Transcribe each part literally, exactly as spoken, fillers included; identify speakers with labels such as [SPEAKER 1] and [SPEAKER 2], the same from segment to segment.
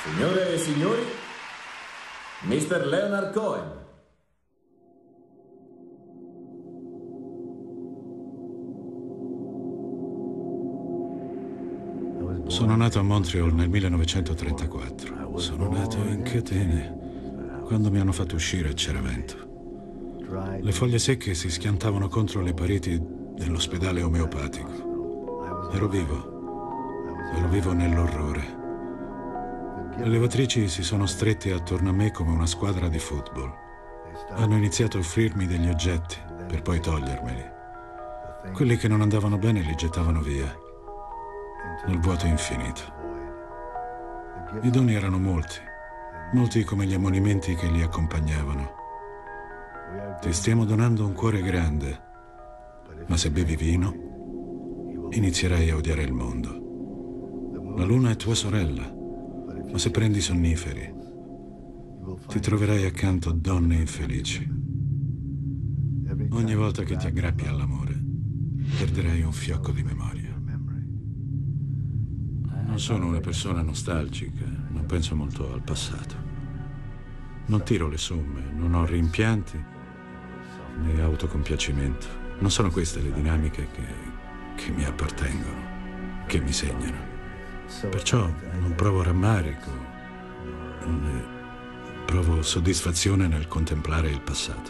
[SPEAKER 1] Signore e signori, mister Leonard Cohen.
[SPEAKER 2] Sono nato a Montreal nel millenovecentotrentaquattro. Sono nato in catene. Quando mi hanno fatto uscire c'era vento. Le foglie secche si schiantavano contro le pareti dell'ospedale omeopatico. Ero vivo. Ero vivo nell'orrore. Le levatrici si sono strette attorno a me come una squadra di football. Hanno iniziato a offrirmi degli oggetti per poi togliermeli. Quelli che non andavano bene li gettavano via, nel vuoto infinito. I doni erano molti, molti come gli ammonimenti che li accompagnavano. Ti stiamo donando un cuore grande, ma se bevi vino, inizierai a odiare il mondo. La luna è tua sorella, ma se prendi sonniferi, ti troverai accanto donne infelici. Ogni volta che ti aggrappi all'amore, perderai un fiocco di memoria. Non sono una persona nostalgica, non penso molto al passato. Non tiro le somme, non ho rimpianti né autocompiacimento. Non sono queste le dinamiche che, che mi appartengono, che mi segnano. Perciò non provo rammarico, né provo soddisfazione nel contemplare il passato.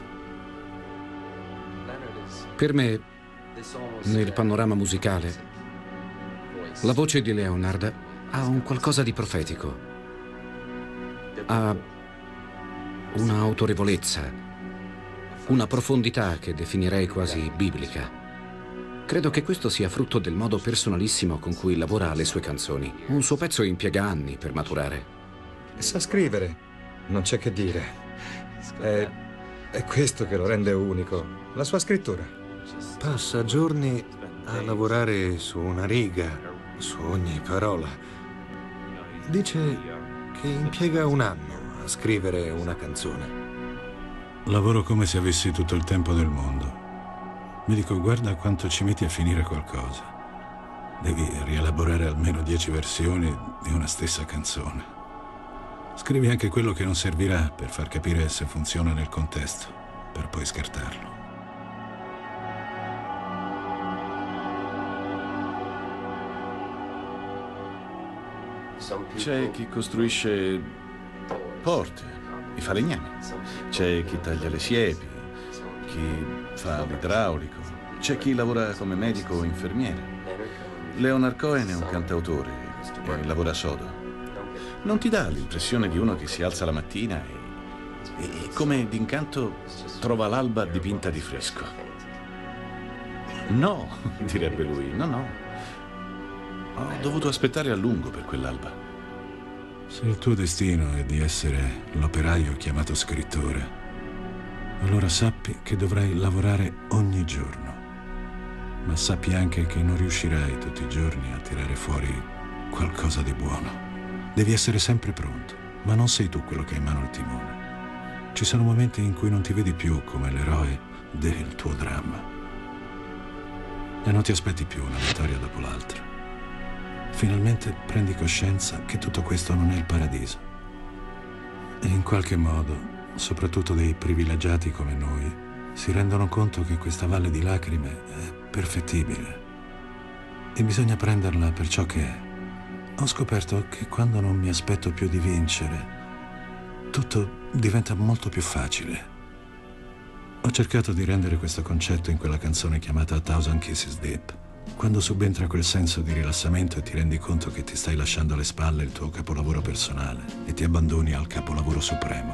[SPEAKER 3] Per me, nel panorama musicale, la voce di Leonard ha un qualcosa di profetico. Ha una autorevolezza, una profondità che definirei quasi biblica. Credo che questo sia frutto del modo personalissimo con cui lavora le sue canzoni. Un suo pezzo impiega anni per maturare.
[SPEAKER 4] Sa scrivere, non c'è che dire. È, è questo che lo rende unico, la sua scrittura. Passa giorni a lavorare su una riga, su ogni parola. Dice che impiega un anno a scrivere una canzone.
[SPEAKER 2] Lavoro come se avessi tutto il tempo del mondo. Mi dico, guarda quanto ci metti a finire qualcosa. Devi rielaborare almeno dieci versioni di una stessa canzone. Scrivi anche quello che non servirà per far capire se funziona nel contesto, per poi scartarlo.
[SPEAKER 5] C'è chi costruisce porte, i falegnami. C'è chi taglia le siepi, chi fa l'idraulico. C'è chi lavora come medico o infermiere. Leonard Cohen è un cantautore e lavora sodo. Non ti dà l'impressione di uno che si alza la mattina e, e come d'incanto trova l'alba dipinta di fresco? No, direbbe lui, no, no. Ho dovuto aspettare a lungo per quell'alba.
[SPEAKER 2] Se il tuo destino è di essere l'operaio chiamato scrittore, allora sappi che dovrai lavorare ogni giorno. Ma sappi anche che non riuscirai tutti i giorni a tirare fuori qualcosa di buono. Devi essere sempre pronto, ma non sei tu quello che ha in mano il timone. Ci sono momenti in cui non ti vedi più come l'eroe del tuo dramma. E non ti aspetti più una vittoria dopo l'altra. Finalmente prendi coscienza che tutto questo non è il paradiso. E in qualche modo, soprattutto dei privilegiati come noi, si rendono conto che questa valle di lacrime è perfettibile. E bisogna prenderla per ciò che è. Ho scoperto che quando non mi aspetto più di vincere, tutto diventa molto più facile. Ho cercato di rendere questo concetto in quella canzone chiamata A Thousand Kisses Deep. Quando subentra quel senso di rilassamento e ti rendi conto che ti stai lasciando alle spalle il tuo capolavoro personale e ti abbandoni al capolavoro supremo.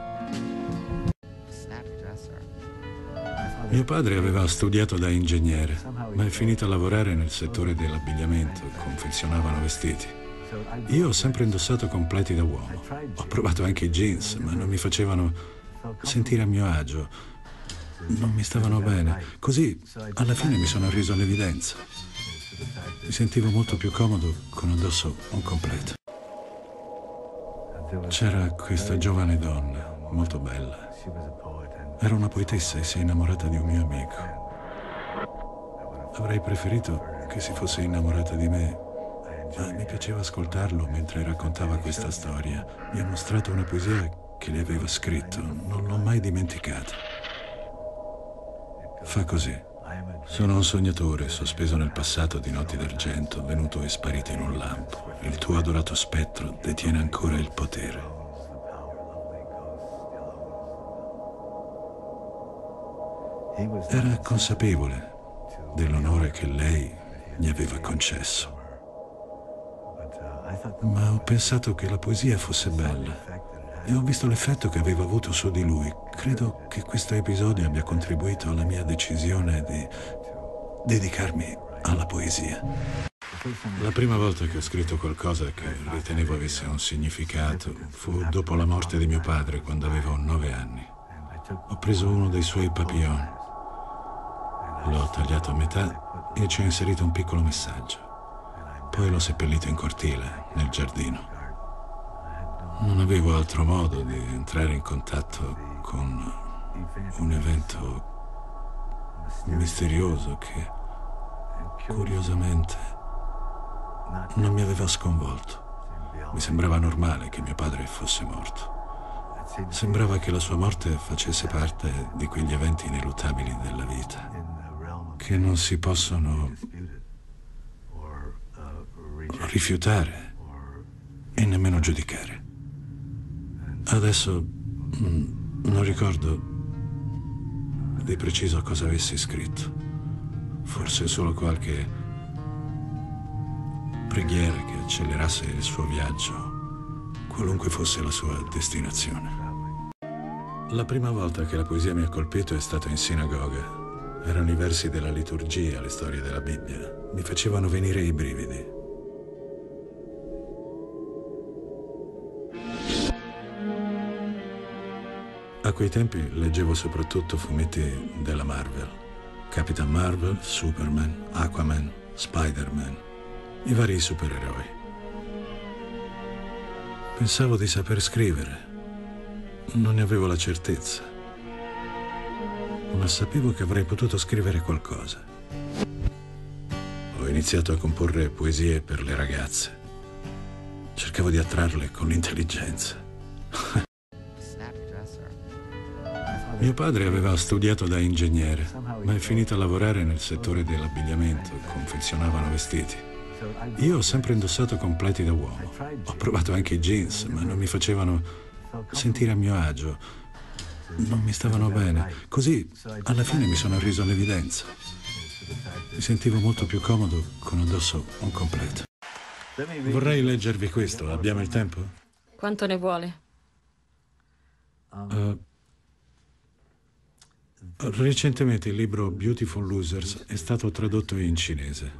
[SPEAKER 2] Mio padre aveva studiato da ingegnere, ma è finito a lavorare nel settore dell'abbigliamento, confezionavano vestiti. Io ho sempre indossato completi da uomo. Ho provato anche i jeans, ma non mi facevano sentire a mio agio. Non mi stavano bene. Così, alla fine mi sono arreso all'evidenza. Mi sentivo molto più comodo con addosso un completo. C'era questa giovane donna, molto bella. Era una poetessa e si è innamorata di un mio amico. Avrei preferito che si fosse innamorata di me, ma mi piaceva ascoltarlo mentre raccontava questa storia. Mi ha mostrato una poesia che le aveva scritto, non l'ho mai dimenticata. Fa così. Sono un sognatore, sospeso nel passato di notti d'argento, venuto e sparito in un lampo. Il tuo adorato spettro detiene ancora il potere. Era consapevole dell'onore che lei gli aveva concesso. Ma ho pensato che la poesia fosse bella e ho visto l'effetto che aveva avuto su di lui. Credo che questo episodio abbia contribuito alla mia decisione di dedicarmi alla poesia. La prima volta che ho scritto qualcosa che ritenevo avesse un significato fu dopo la morte di mio padre, quando avevo nove anni. Ho preso uno dei suoi papillon, l'ho tagliato a metà e ci ho inserito un piccolo messaggio. Poi l'ho seppellito in cortile, nel giardino. Non avevo altro modo di entrare in contatto con un evento misterioso che, curiosamente, non mi aveva sconvolto. Mi sembrava normale che mio padre fosse morto. Sembrava che la sua morte facesse parte di quegli eventi ineluttabili della vita, che non si possono rifiutare e nemmeno giudicare. Adesso mh, non ricordo di preciso cosa avessi scritto. Forse solo qualche preghiera che accelerasse il suo viaggio, qualunque fosse la sua destinazione. La prima volta che la poesia mi ha colpito è stata in sinagoga. Erano i versi della liturgia, le storie della Bibbia. Mi facevano venire i brividi. A quei tempi leggevo soprattutto fumetti della Marvel. Capitan Marvel, Superman, Aquaman, Spider-Man, i vari supereroi. Pensavo di saper scrivere. Non ne avevo la certezza. Ma sapevo che avrei potuto scrivere qualcosa. Ho iniziato a comporre poesie per le ragazze. Cercavo di attrarle con l'intelligenza. Mio padre aveva studiato da ingegnere, ma è finito a lavorare nel settore dell'abbigliamento, confezionavano vestiti. Io ho sempre indossato completi da uomo. Ho provato anche i jeans, ma non mi facevano sentire a mio agio. Non mi stavano bene. Così, alla fine, mi sono arreso all'evidenza. Mi sentivo molto più comodo con addosso un completo. Vorrei leggervi questo. Abbiamo il tempo?
[SPEAKER 6] Quanto ne vuole?
[SPEAKER 2] Uh, Recentemente il libro Beautiful Losers è stato tradotto in cinese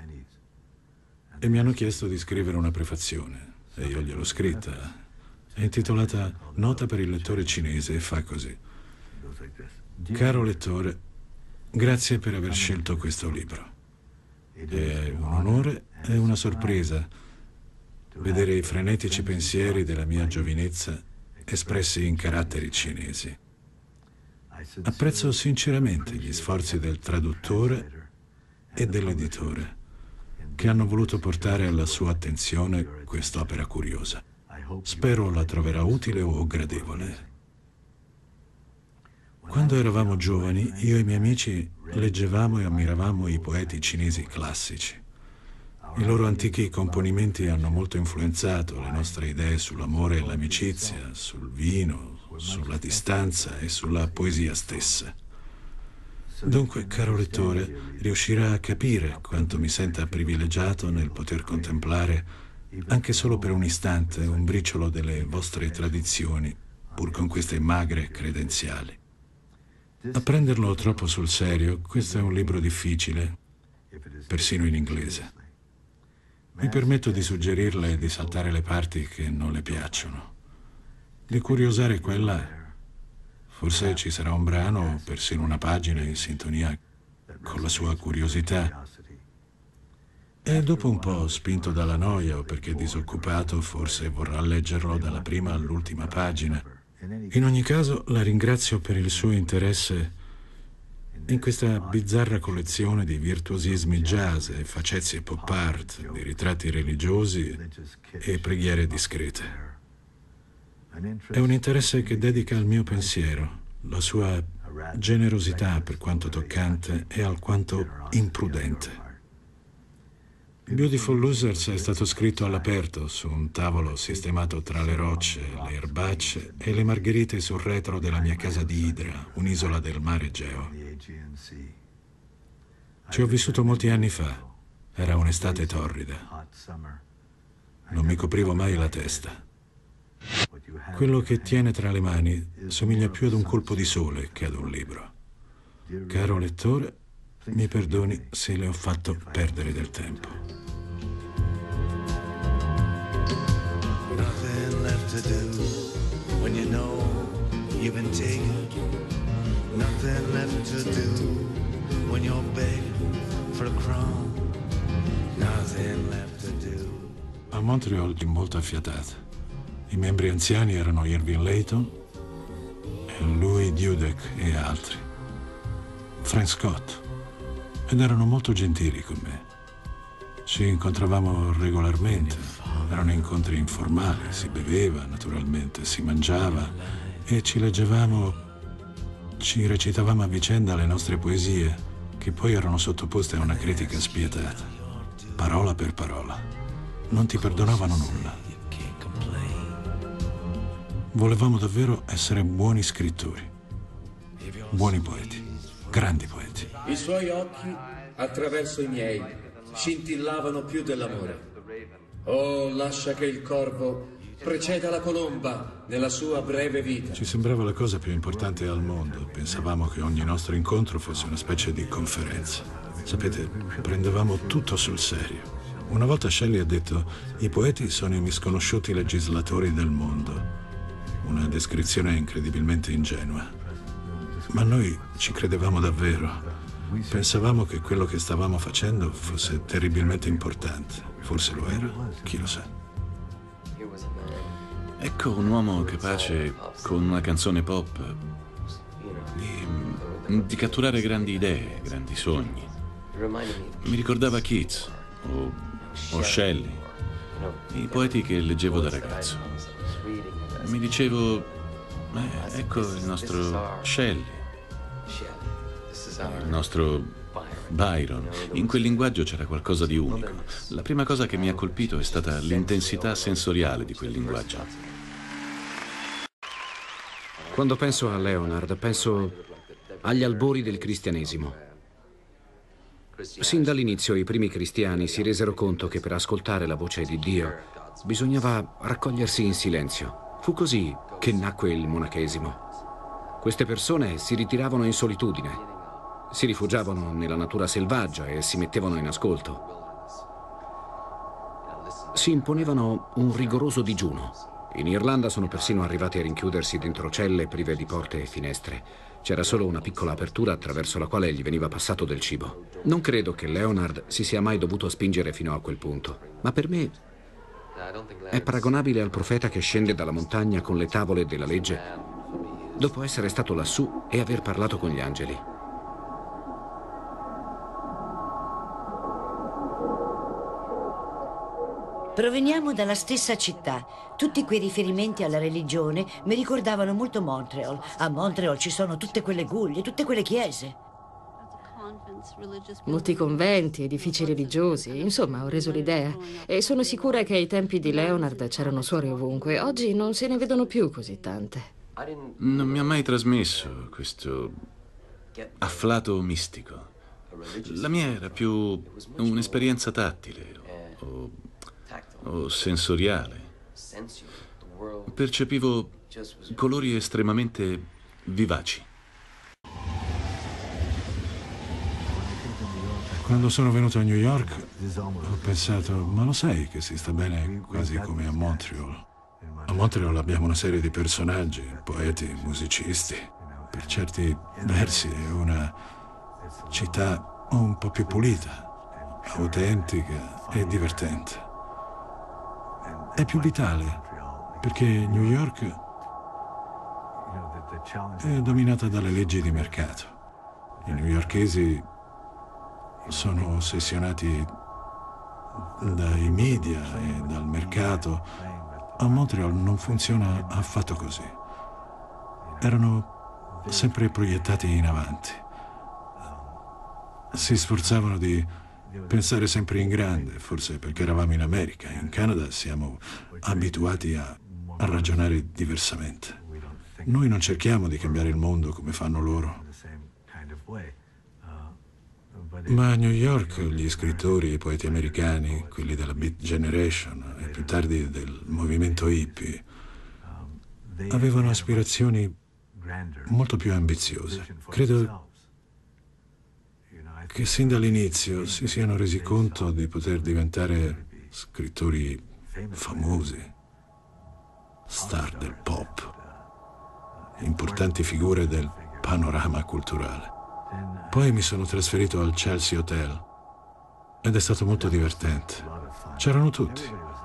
[SPEAKER 2] e mi hanno chiesto di scrivere una prefazione e io gliel'ho scritta. È intitolata Nota per il lettore cinese e fa così. Caro lettore, grazie per aver scelto questo libro. È un onore e una sorpresa vedere i frenetici pensieri della mia giovinezza espressi in caratteri cinesi. Apprezzo sinceramente gli sforzi del traduttore e dell'editore che hanno voluto portare alla sua attenzione quest'opera curiosa. Spero la troverà utile o gradevole. Quando eravamo giovani, io e i miei amici leggevamo e ammiravamo i poeti cinesi classici. I loro antichi componimenti hanno molto influenzato le nostre idee sull'amore e l'amicizia, sul vino, sulla distanza e sulla poesia stessa. Dunque, caro lettore, riuscirà a capire quanto mi senta privilegiato nel poter contemplare, anche solo per un istante, un briciolo delle vostre tradizioni, pur con queste magre credenziali. A prenderlo troppo sul serio, questo è un libro difficile, persino in inglese. Mi permetto di suggerirle di saltare le parti che non le piacciono, di curiosare qua e là. Forse ci sarà un brano o persino una pagina in sintonia con la sua curiosità. E dopo un po', spinto dalla noia o perché disoccupato, forse vorrà leggerlo dalla prima all'ultima pagina. In ogni caso, la ringrazio per il suo interesse in questa bizzarra collezione di virtuosismi jazz e facezie pop art, di ritratti religiosi e preghiere discrete. È un interesse che dedica al mio pensiero, la sua generosità per quanto toccante e alquanto imprudente. Beautiful Losers è stato scritto all'aperto su un tavolo sistemato tra le rocce, le erbacce e le margherite sul retro della mia casa di Hydra, un'isola del mare Egeo. Ci ho vissuto molti anni fa. Era un'estate torrida. Non mi coprivo mai la testa. Quello che tiene tra le mani somiglia più ad un colpo di sole che ad un libro. Caro lettore, mi perdoni se le ho fatto perdere del tempo.
[SPEAKER 6] Nothing left to do when you know you've been taken. Nothing left to do when you're begging for a crumb. Nothing left to do.
[SPEAKER 2] A Montreal c'è molta fiatata. I membri anziani erano Irving Layton, Louis Dudek e altri. Frank Scott. Ed erano molto gentili con me. Ci incontravamo regolarmente. Erano incontri informali, si beveva naturalmente, si mangiava e ci leggevamo, ci recitavamo a vicenda le nostre poesie, che poi erano sottoposte a una critica spietata, parola per parola. Non ti perdonavano nulla. Volevamo davvero essere buoni scrittori, buoni poeti, grandi poeti.
[SPEAKER 1] I suoi occhi, attraverso i miei, scintillavano più dell'amore. Oh, lascia che il corvo preceda la colomba nella sua breve vita.
[SPEAKER 2] Ci sembrava la cosa più importante al mondo. Pensavamo che ogni nostro incontro fosse una specie di conferenza. Sapete, prendevamo tutto sul serio. Una volta Shelley ha detto: i poeti sono i misconosciuti legislatori del mondo. Una descrizione incredibilmente ingenua. Ma noi ci credevamo davvero. Pensavamo che quello che stavamo facendo fosse terribilmente importante. Forse lo era, chi lo sa.
[SPEAKER 5] Ecco un uomo capace, con una canzone pop, di, di catturare grandi idee, grandi sogni. Mi ricordava Keats o, o Shelley, i poeti che leggevo da ragazzo. Mi dicevo, eh, ecco il nostro Shelley, il nostro Byron. In quel linguaggio c'era qualcosa di unico. La prima cosa che mi ha colpito è stata l'intensità sensoriale di quel linguaggio.
[SPEAKER 3] Quando penso a Leonard, penso agli albori del cristianesimo. Sin dall'inizio i primi cristiani si resero conto che per ascoltare la voce di Dio bisognava raccogliersi in silenzio. Fu così che nacque il monachesimo. Queste persone si ritiravano in solitudine, si rifugiavano nella natura selvaggia e si mettevano in ascolto. Si imponevano un rigoroso digiuno. In Irlanda sono persino arrivati a rinchiudersi dentro celle prive di porte e finestre. C'era solo una piccola apertura attraverso la quale gli veniva passato del cibo. Non credo che Leonard si sia mai dovuto spingere fino a quel punto, ma per me è paragonabile al profeta che scende dalla montagna con le tavole della legge dopo essere stato lassù e aver parlato con gli angeli.
[SPEAKER 7] Proveniamo dalla stessa città. Tutti quei riferimenti alla religione mi ricordavano molto Montreal. A Montreal ci sono tutte quelle guglie, tutte quelle chiese.
[SPEAKER 8] Molti conventi, edifici religiosi, insomma ho reso l'idea. E sono sicura che ai tempi di Leonard c'erano suore ovunque. Oggi non se ne vedono più così tante.
[SPEAKER 5] Non mi ha mai trasmesso questo afflato mistico. La mia era più un'esperienza tattile o, o sensoriale. Percepivo colori estremamente vivaci.
[SPEAKER 2] Quando sono venuto a New York ho pensato, ma lo sai che si sta bene quasi come a Montreal? A Montreal abbiamo una serie di personaggi, poeti, musicisti. Per certi versi è una città un po' più pulita, autentica e divertente. È più vitale, perché New York è dominata dalle leggi di mercato. I newyorkesi sono ossessionati dai media e dal mercato. A Montreal non funziona affatto così. Erano sempre proiettati in avanti. Si sforzavano di pensare sempre in grande, forse perché eravamo in America. In Canada siamo abituati a, a ragionare diversamente. Noi non cerchiamo di cambiare il mondo come fanno loro. Ma a New York gli scrittori, i poeti americani, quelli della Beat Generation e più tardi del movimento hippie, avevano aspirazioni molto più ambiziose. Credo che sin dall'inizio si siano resi conto di poter diventare scrittori famosi, star del pop, importanti figure del panorama culturale. Poi mi sono trasferito al Chelsea Hotel ed è stato molto divertente. C'erano tutti.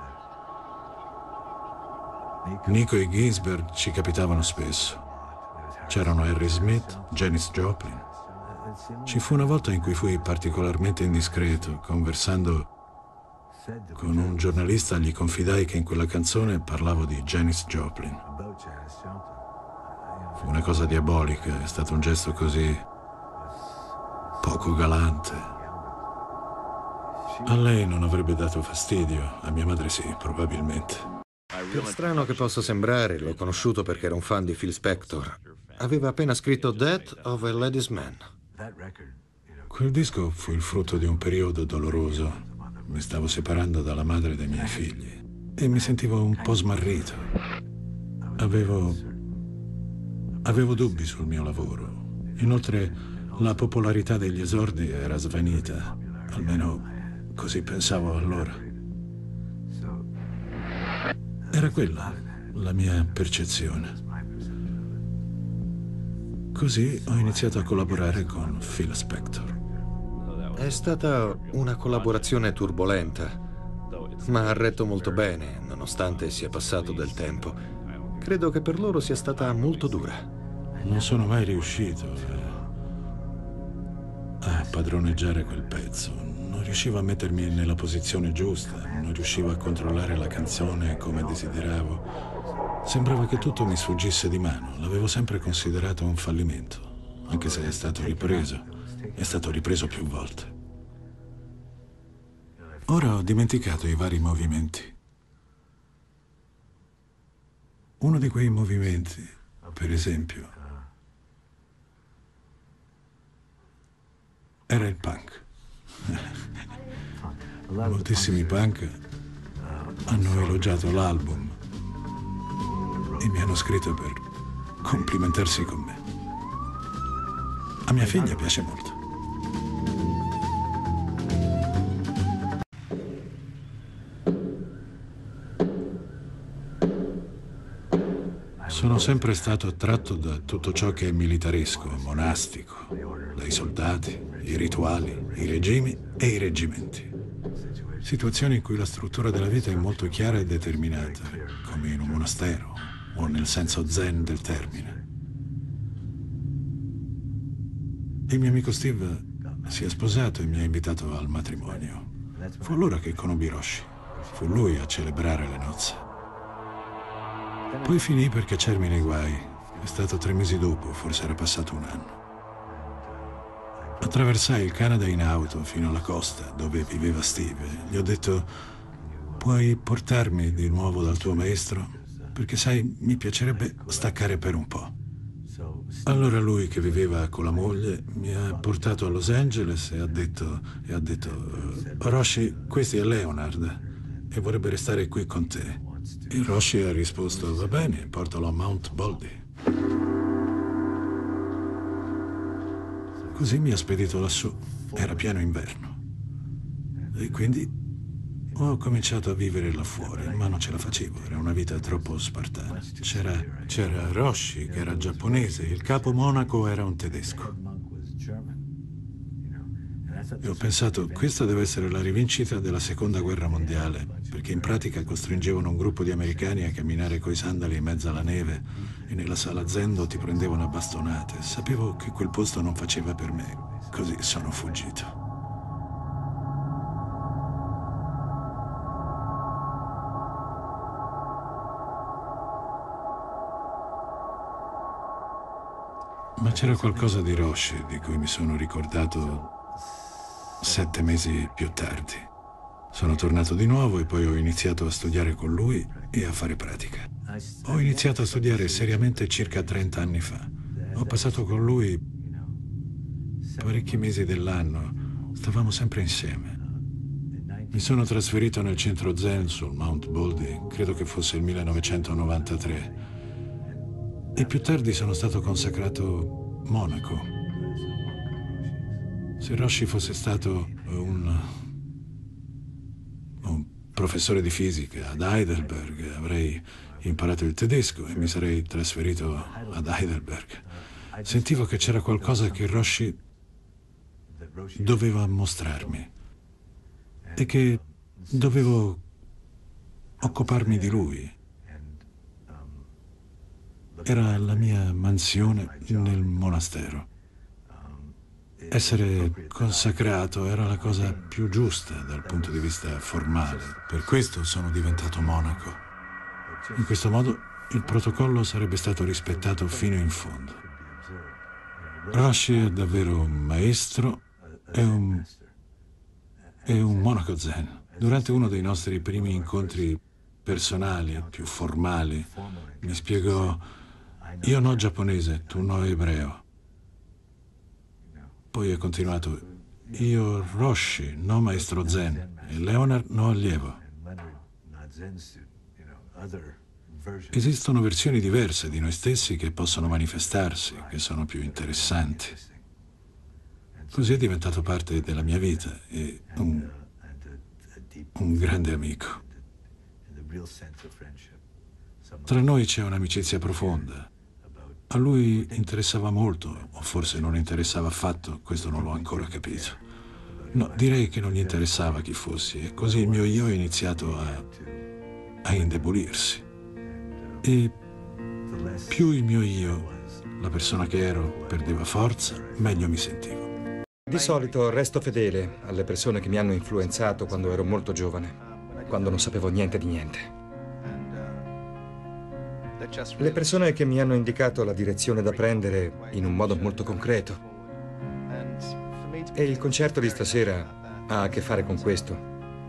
[SPEAKER 2] Nico e Ginsberg ci capitavano spesso. C'erano Harry Smith, Janis Joplin. Ci fu una volta in cui fui particolarmente indiscreto, conversando con un giornalista, gli confidai che in quella canzone parlavo di Janis Joplin. Fu una cosa diabolica, è stato un gesto così poco galante. A lei non avrebbe dato fastidio, a mia madre sì, probabilmente.
[SPEAKER 4] Per strano che possa sembrare, l'ho conosciuto perché era un fan di Phil Spector. Aveva appena scritto Death of a Ladies' Man.
[SPEAKER 2] Quel disco fu il frutto di un periodo doloroso. Mi stavo separando dalla madre dei miei figli e mi sentivo un po' smarrito. Avevo... avevo dubbi sul mio lavoro. Inoltre, la popolarità degli esordi era svanita, almeno così pensavo allora. Era quella la mia percezione. Così ho iniziato a collaborare con Phil Spector.
[SPEAKER 4] È stata una collaborazione turbolenta, ma ha retto molto bene, nonostante sia passato del tempo. Credo che per loro sia stata molto dura.
[SPEAKER 2] Non sono mai riuscito a padroneggiare quel pezzo. Non riuscivo a mettermi nella posizione giusta, non riuscivo a controllare la canzone come desideravo. Sembrava che tutto mi sfuggisse di mano. L'avevo sempre considerato un fallimento, anche se è stato ripreso. È stato ripreso più volte. Ora ho dimenticato i vari movimenti. Uno di quei movimenti, per esempio, era il punk. Moltissimi punk hanno elogiato l'album e mi hanno scritto per complimentarsi con me. A mia figlia piace molto. Sono sempre stato attratto da tutto ciò che è militaresco, monastico, dai soldati, i rituali, i regimi e i reggimenti. Situazioni in cui la struttura della vita è molto chiara e determinata, come in un monastero o nel senso zen del termine. Il mio amico Steve si è sposato e mi ha invitato al matrimonio. Fu allora che conobbi Roshi. Fu lui a celebrare le nozze. Poi finì per cacciarmi nei guai. È stato tre mesi dopo, forse era passato un anno. Attraversai il Canada in auto fino alla costa, dove viveva Steve. Gli ho detto: puoi portarmi di nuovo dal tuo maestro? Perché sai, mi piacerebbe staccare per un po'. Allora lui, che viveva con la moglie, mi ha portato a Los Angeles e ha detto, e ha detto Roshi, questo è Leonard e vorrebbe restare qui con te. E Roshi ha risposto: va bene, portalo a Mount Baldy. Così mi ha spedito lassù. Era pieno inverno. E quindi ho cominciato a vivere là fuori, ma non ce la facevo, era una vita troppo spartana. C'era, c'era Roshi, che era giapponese, il capo monaco era un tedesco. E ho pensato, questa deve essere la rivincita della seconda guerra mondiale, perché in pratica costringevano un gruppo di americani a camminare coi sandali in mezzo alla neve e nella sala Zendo ti prendevano a bastonate. Sapevo che quel posto non faceva per me, così sono fuggito. Ma c'era qualcosa di Roche di cui mi sono ricordato sette mesi più tardi. Sono tornato di nuovo e poi ho iniziato a studiare con lui e a fare pratica. Ho iniziato a studiare seriamente circa trenta anni fa. Ho passato con lui parecchi mesi dell'anno. Stavamo sempre insieme. Mi sono trasferito nel centro Zen sul Mount Baldy, credo che fosse il millenovecentonovantatré. E più tardi sono stato consacrato monaco. Se Roshi fosse stato un, un professore di fisica ad Heidelberg, avrei imparato il tedesco e mi sarei trasferito ad Heidelberg. Sentivo che c'era qualcosa che Roshi doveva mostrarmi e che dovevo occuparmi di lui. Era la mia mansione nel monastero. Essere consacrato era la cosa più giusta dal punto di vista formale. Per questo sono diventato monaco. In questo modo il protocollo sarebbe stato rispettato fino in fondo. Roshi è davvero un maestro e un, è un monaco zen. Durante uno dei nostri primi incontri personali, più formali, mi spiegò: io no giapponese, tu no ebreo. Poi ha continuato: io Roshi, no maestro zen, e Leonard no allievo. Esistono versioni diverse di noi stessi che possono manifestarsi, che sono più interessanti. Così è diventato parte della mia vita e un, un grande amico. Tra noi c'è un'amicizia profonda. A lui interessava molto, o forse non interessava affatto, questo non l'ho ancora capito. No, direi che non gli interessava chi fossi, e così il mio io è iniziato a, a indebolirsi. E più il mio io, la persona che ero, perdeva forza, meglio mi sentivo.
[SPEAKER 4] Di solito resto fedele alle persone che mi hanno influenzato quando ero molto giovane, quando non sapevo niente di niente. Le persone che mi hanno indicato la direzione da prendere in un modo molto concreto. E il concerto di stasera ha a che fare con questo.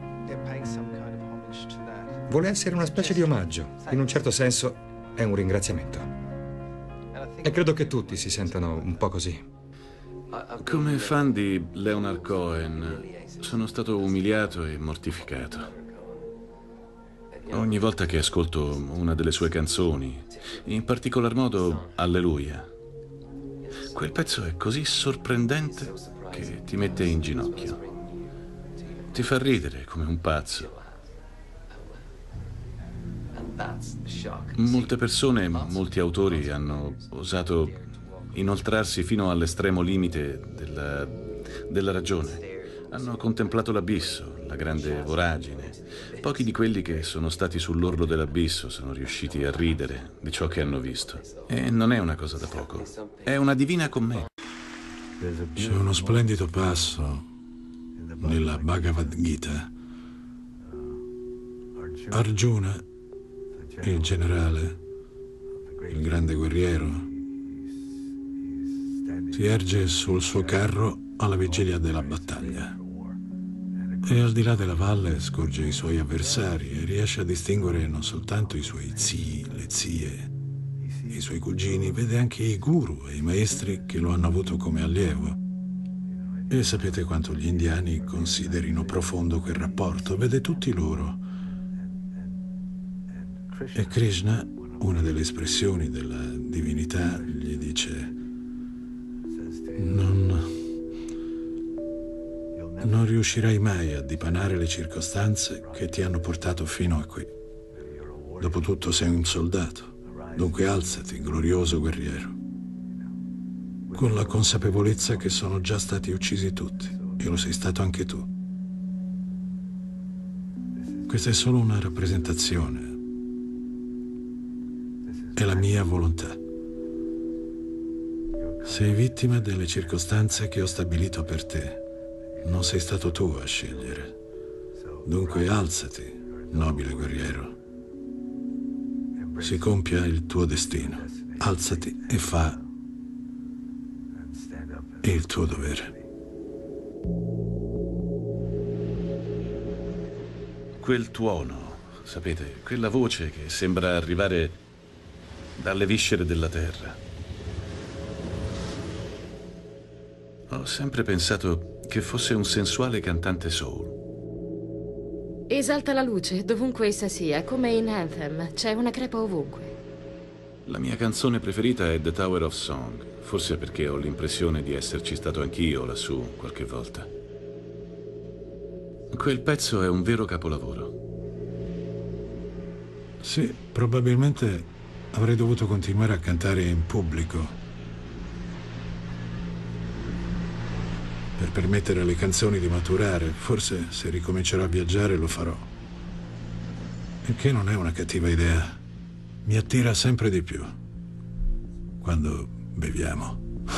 [SPEAKER 4] Vuole essere una specie di omaggio. In un certo senso è un ringraziamento. E credo che tutti si sentano un po' così.
[SPEAKER 5] Come fan di Leonard Cohen sono stato umiliato e mortificato. Ogni volta che ascolto una delle sue canzoni, in particolar modo Alleluia, quel pezzo è così sorprendente che ti mette in ginocchio. Ti fa ridere come un pazzo. Molte persone, molti autori hanno osato inoltrarsi fino all'estremo limite della, della ragione. Hanno contemplato l'abisso, la grande voragine. Pochi di quelli che sono stati sull'orlo dell'abisso sono riusciti a ridere di ciò che hanno visto. E non è una cosa da poco. È una divina commedia.
[SPEAKER 2] C'è uno splendido passo nella Bhagavad Gita. Arjuna, il generale, il grande guerriero, si erge sul suo carro alla vigilia della battaglia e al di là della valle scorge i suoi avversari e riesce a distinguere non soltanto i suoi zii, le zie, i suoi cugini, vede anche i guru e i maestri che lo hanno avuto come allievo. E sapete quanto gli indiani considerino profondo quel rapporto, vede tutti loro. E Krishna, una delle espressioni della divinità, gli dice: non Non riuscirai mai a dipanare le circostanze che ti hanno portato fino a qui. Dopotutto sei un soldato, dunque alzati, glorioso guerriero, con la consapevolezza che sono già stati uccisi tutti, e lo sei stato anche tu. Questa è solo una rappresentazione. è la mia volontà. Sei vittima delle circostanze che ho stabilito per te. Non sei stato tu a scegliere. Dunque alzati, nobile guerriero. Si compia il tuo destino. Alzati e fa il tuo dovere.
[SPEAKER 5] Quel tuono, sapete, quella voce che sembra arrivare dalle viscere della terra. Ho sempre pensato che fosse un sensuale cantante soul.
[SPEAKER 8] Esalta la luce dovunque essa sia, come in Anthem. C'è una crepa ovunque.
[SPEAKER 5] La mia canzone preferita è The Tower of Song, forse perché ho l'impressione di esserci stato anch'io lassù qualche volta. Quel pezzo è un vero capolavoro.
[SPEAKER 2] Sì, probabilmente avrei dovuto continuare a cantare in pubblico per permettere alle canzoni di maturare. Forse se ricomincerò a viaggiare lo farò. Il che non è una cattiva idea. Mi attira sempre di più quando beviamo.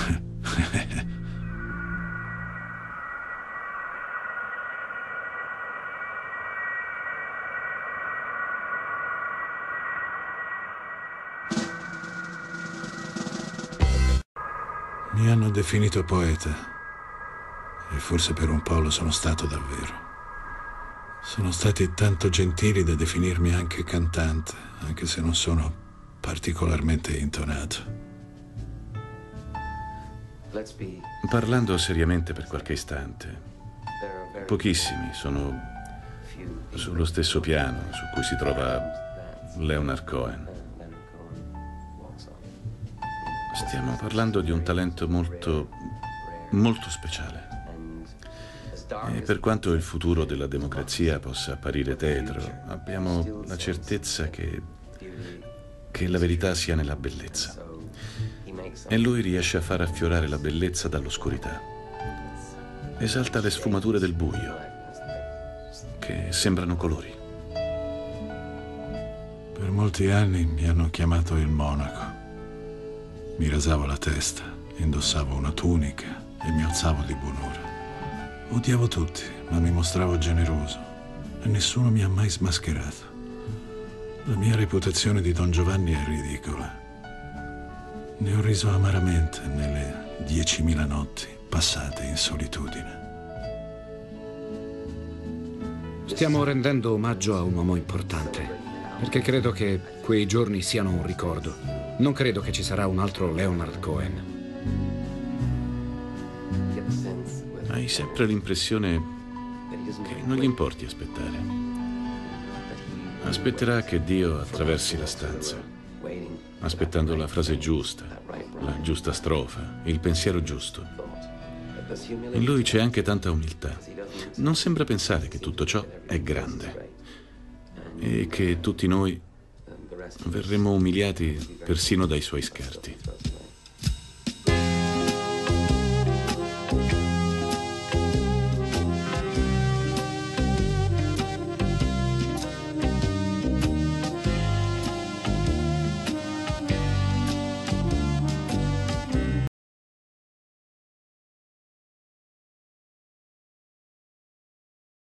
[SPEAKER 2] Mi hanno definito poeta e forse per un po' lo sono stato davvero. Sono stati tanto gentili da definirmi anche cantante, anche se non sono particolarmente intonato.
[SPEAKER 5] Parlando seriamente per qualche istante, pochissimi sono sullo stesso piano su cui si trova Leonard Cohen. Stiamo parlando di un talento molto, molto speciale. E per quanto il futuro della democrazia possa apparire tetro, abbiamo la certezza che, che la verità sia nella bellezza. E lui riesce a far affiorare la bellezza dall'oscurità. Esalta le sfumature del buio, che sembrano colori.
[SPEAKER 2] Per molti anni mi hanno chiamato il monaco. Mi rasavo la testa, indossavo una tunica e mi alzavo di buon'ora. Odiavo tutti, ma mi mostravo generoso e nessuno mi ha mai smascherato. La mia reputazione di Don Giovanni è ridicola. Ne ho riso amaramente nelle diecimila notti passate in solitudine.
[SPEAKER 3] Stiamo rendendo omaggio a un uomo importante, perché credo che quei giorni siano un ricordo. Non credo che ci sarà un altro Leonard Cohen.
[SPEAKER 5] Hai sempre l'impressione che non gli importi aspettare. Aspetterà che Dio attraversi la stanza, aspettando la frase giusta, la giusta strofa, il pensiero giusto. In lui c'è anche tanta umiltà. Non sembra pensare che tutto ciò è grande e che tutti noi verremmo umiliati persino dai suoi scherzi.